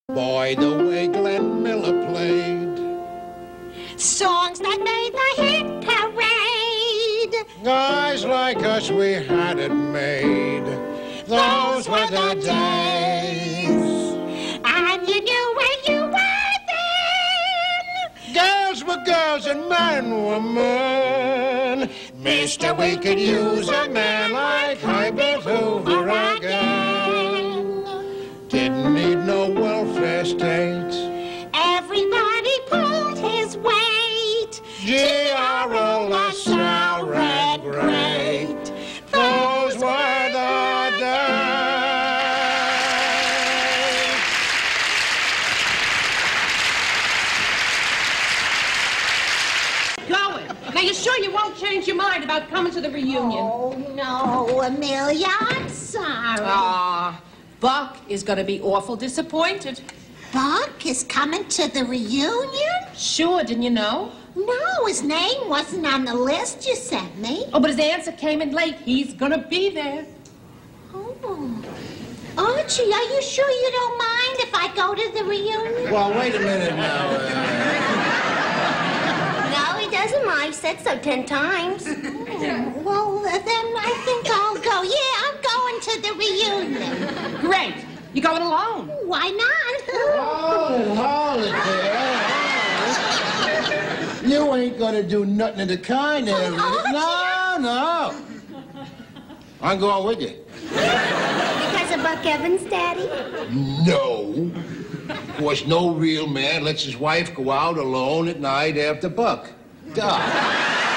Boy, the way Glenn Miller played songs that made the hit parade. Guys like us, we had it made. Those were the days. And you knew where you were then. Girls were girls and men were men. Mister, we could use a man like Hybrid Hoover again. Didn't need no welfare state. Everybody pulled his weight. G.R.O. LaSalle read great. Those were the days. Going. Now, you sure you won't change your mind about coming to the reunion? Oh, no, Amelia, I'm sorry. Aw, Buck is going to be awful disappointed. Buck is coming to the reunion? Sure, didn't you know? No, his name wasn't on the list you sent me. Oh, but his answer came in late. He's going to be there. Oh. Archie, are you sure you don't mind if I go to the reunion? Well, wait a minute now. No, he doesn't mind. He said so 10 times. Well, then I think I'll go. Yeah, I'm going to the reunion. Great. You going alone? Why not? Hold it there. You ain't gonna do nothing of the kind there. No. I'm going with you. Because of Buck Evans, Daddy? No. Of course, no real man lets his wife go out alone at night after Buck. Duh.